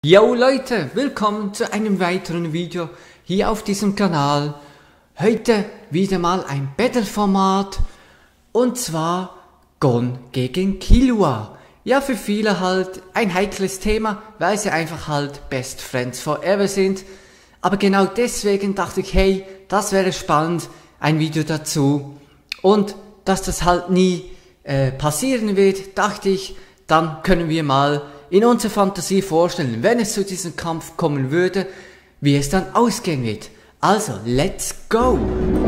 Yo Leute, willkommen zu einem weiteren Video hier auf diesem Kanal. Heute wieder mal ein Battle-Format und zwar Gon gegen Killua. Ja, für viele halt ein heikles Thema, weil sie einfach halt Best Friends Forever sind. Aber genau deswegen dachte ich, hey, das wäre spannend, ein Video dazu. Und dass das halt nie passieren wird, dachte ich, dann können wir mal in unserer Fantasie vorstellen, wenn es zu diesem Kampf kommen würde, wie es dann ausgehen wird. Also, let's go!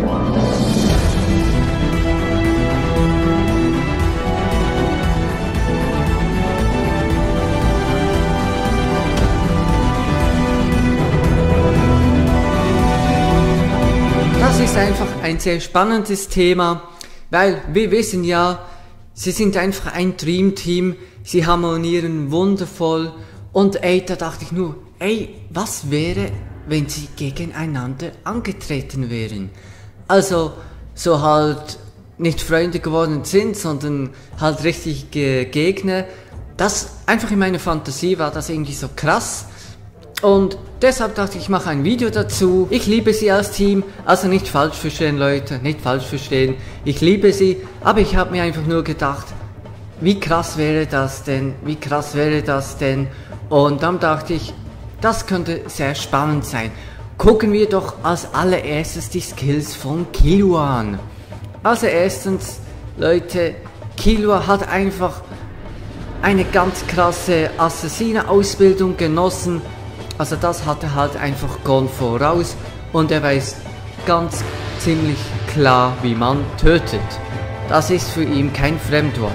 Das ist einfach ein sehr spannendes Thema, weil wir wissen ja, sie sind einfach ein Dreamteam, sie harmonieren wundervoll und ey, da dachte ich nur, ey, was wäre, wenn sie gegeneinander angetreten wären? Also, so halt nicht Freunde geworden sind, sondern halt richtig Gegner. Das einfach in meiner Fantasie war das irgendwie so krass. Und deshalb dachte ich, ich mache ein Video dazu. Ich liebe sie als Team, also nicht falsch verstehen Leute, nicht falsch verstehen. Ich liebe sie, aber ich habe mir einfach nur gedacht, wie krass wäre das denn, wie krass wäre das denn? Und dann dachte ich, das könnte sehr spannend sein. Gucken wir doch als allererstes die Skills von Killua an. Also erstens, Leute, Killua hat einfach eine ganz krasse Assassinen-Ausbildung genossen. Also das hatte halt einfach Gon voraus und er weiß ganz ziemlich klar, wie man tötet. Das ist für ihn kein Fremdwort.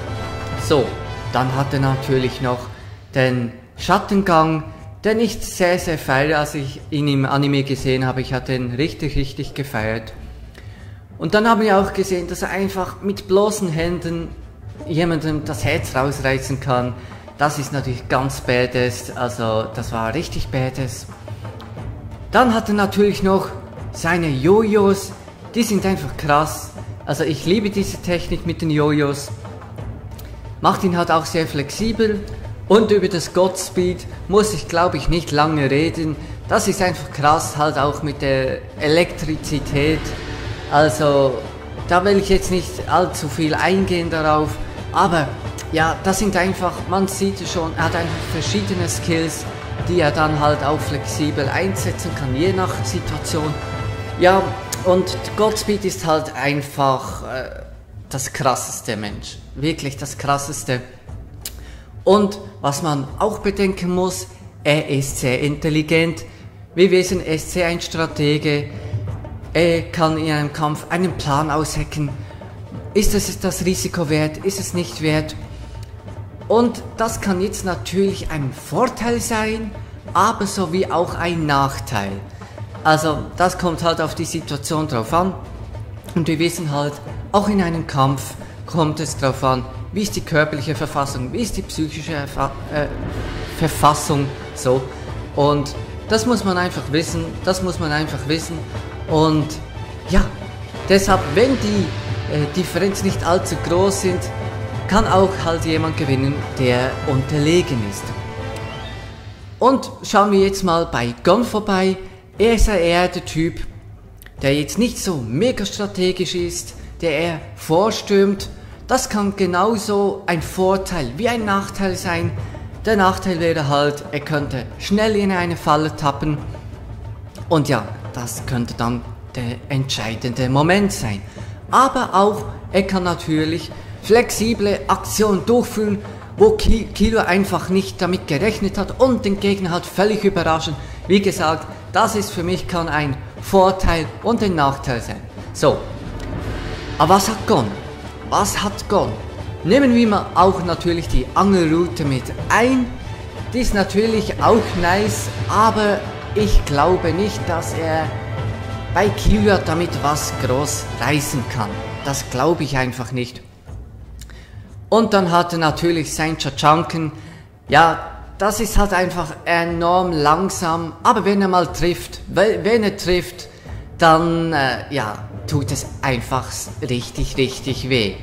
So, dann hat er natürlich noch den Schattengang, den ich sehr, sehr feiere, als ich ihn im Anime gesehen habe. Ich hatte ihn richtig gefeiert. Und dann haben wir auch gesehen, dass er einfach mit bloßen Händen jemandem das Herz rausreißen kann. Das ist natürlich ganz badass, also das war richtig badass. Dann hat er natürlich noch seine Jojos, die sind einfach krass. Also ich liebe diese Technik mit den Jojos. Macht ihn halt auch sehr flexibel. Und über das Godspeed muss ich, glaube ich, nicht lange reden. Das ist einfach krass, halt auch mit der Elektrizität. Also da will ich jetzt nicht allzu viel eingehen darauf, aber ja, das sind einfach, man sieht es schon, er hat einfach verschiedene Skills, die er dann halt auch flexibel einsetzen kann, je nach Situation. Ja, und Godspeed ist halt einfach das krasseste, Mensch. Wirklich das krasseste. Und was man auch bedenken muss, er ist sehr intelligent. Wir wissen, er ist sehr ein Stratege. Er kann in einem Kampf einen Plan aushecken. Ist es das Risiko wert? Ist es nicht wert? Und das kann jetzt natürlich ein Vorteil sein, aber sowie auch ein Nachteil. Also das kommt halt auf die Situation drauf an. Und wir wissen halt, auch in einem Kampf kommt es drauf an, wie ist die körperliche Verfassung, wie ist die psychische Verfassung, so. Und das muss man einfach wissen, Und ja, deshalb, wenn die Differenzen nicht allzu groß sind, kann auch halt jemand gewinnen, der unterlegen ist. Und schauen wir jetzt mal bei Gon vorbei. Er ist ja eher der Typ, der jetzt nicht so mega strategisch ist, der eher vorstürmt. Das kann genauso ein Vorteil wie ein Nachteil sein. Der Nachteil wäre halt, er könnte schnell in eine Falle tappen. Und ja, das könnte dann der entscheidende Moment sein. Aber auch, er kann natürlich flexible Aktionen durchführen, wo Killua einfach nicht damit gerechnet hat und den Gegner halt völlig überraschen. Wie gesagt, das ist für mich kann ein Vorteil und ein Nachteil sein. So, aber was hat Gon? Was hat Gon? Nehmen wir mal auch natürlich die Angelroute mit ein. Die ist natürlich auch nice, aber ich glaube nicht, dass er bei Killua damit was groß reißen kann. Das glaube ich einfach nicht. Und dann hat er natürlich sein Chachanken. Ja, das ist halt einfach enorm langsam. Aber wenn er mal trifft, dann ja, tut es einfach richtig weh.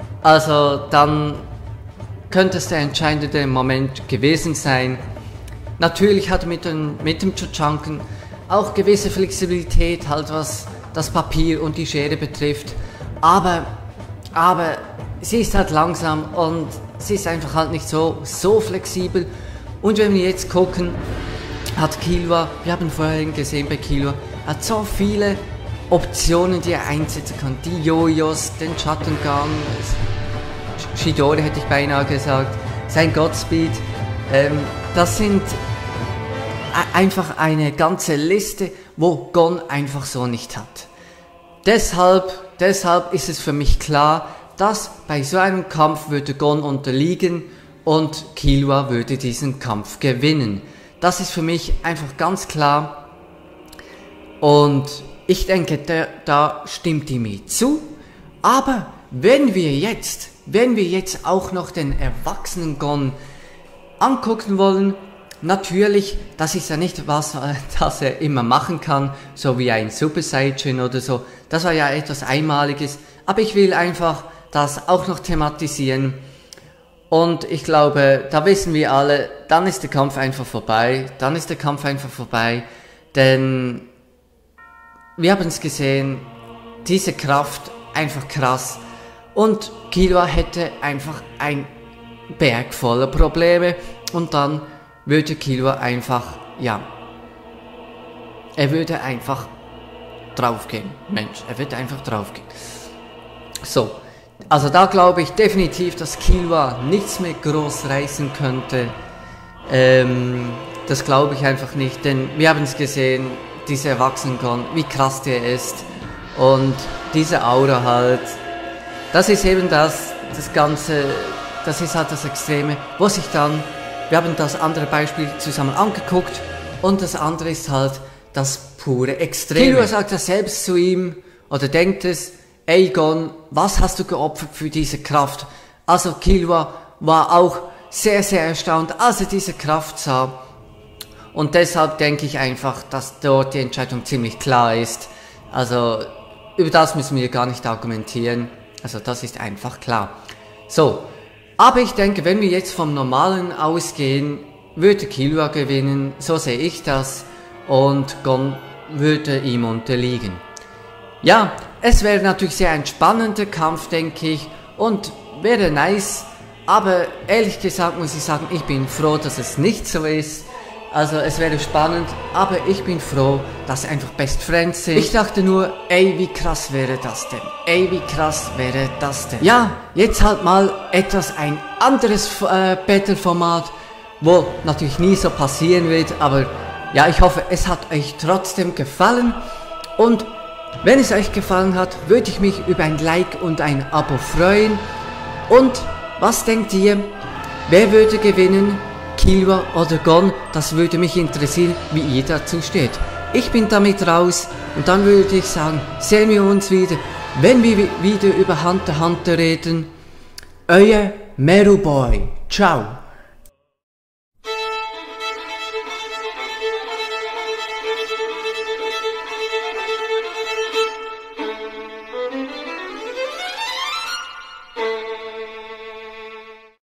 Also dann könnte es der entscheidende Moment gewesen sein. Natürlich hat er mit dem Tschutschanken auch gewisse Flexibilität, halt was das Papier und die Schere betrifft. Aber sie ist halt langsam und sie ist einfach halt nicht so flexibel. Und wenn wir jetzt gucken, hat Killua, wir haben vorhin gesehen bei Killua, hat so viele Optionen, die er einsetzen kann. Die Jojos, den Schattengang, Chidori hätte ich beinahe gesagt, sein Godspeed. Das sind einfach eine ganze Liste, wo Gon einfach so nicht hat. Deshalb ist es für mich klar, dass bei so einem Kampf würde Gon unterliegen und Killua würde diesen Kampf gewinnen. Das ist für mich einfach ganz klar und ich denke, da stimmt die mir zu. Aber wenn wir jetzt auch noch den erwachsenen Gon angucken wollen, natürlich, das ist ja nicht was, das er immer machen kann, so wie ein Super Saiyan oder so. Das war ja etwas Einmaliges, aber ich will einfach das auch noch thematisieren. Und ich glaube, da wissen wir alle, dann ist der Kampf einfach vorbei. Denn wir haben es gesehen, diese Kraft einfach krass. Und Killua hätte einfach ein Berg voller Probleme und dann würde Killua einfach, er würde einfach draufgehen. Er würde einfach draufgehen. So, also da glaube ich definitiv, dass Killua nichts mehr groß reißen könnte. Das glaube ich einfach nicht, denn wir haben es gesehen, dieser Erwachsenen-Gon, wie krass der ist. Und diese Aura halt, das ist eben das Ganze, das ist halt das Extreme, wo sich dann, wir haben das andere Beispiel zusammen angeguckt und das andere ist halt das pure Extreme. Killua sagt das selbst zu ihm, oder denkt es, ey Gon, was hast du geopfert für diese Kraft? Also Killua war auch sehr, sehr erstaunt, als er diese Kraft sah. Und deshalb denke ich einfach, dass dort die Entscheidung ziemlich klar ist. Also über das müssen wir gar nicht argumentieren. Also das ist einfach klar. So, aber ich denke, wenn wir jetzt vom Normalen ausgehen, würde Killua gewinnen, so sehe ich das, und Gon würde ihm unterliegen. Ja, es wäre natürlich sehr ein spannender Kampf, denke ich, und wäre nice, aber ehrlich gesagt muss ich sagen, ich bin froh, dass es nicht so ist. Also es wäre spannend, aber ich bin froh, dass sie einfach Best Friends sind. Ich dachte nur, ey, wie krass wäre das denn? Ja, jetzt halt mal ein anderes Battle-Format, wo natürlich nie so passieren wird, aber ja, ich hoffe, es hat euch trotzdem gefallen. Und wenn es euch gefallen hat, würde ich mich über ein Like und ein Abo freuen. Und was denkt ihr? Wer würde gewinnen? Killua oder Gon? Das würde mich interessieren, wie ihr dazu steht. Ich bin damit raus und dann würde ich sagen, sehen wir uns wieder, wenn wir wieder über Hunter x Hunter reden. Euer Meruboy. Ciao.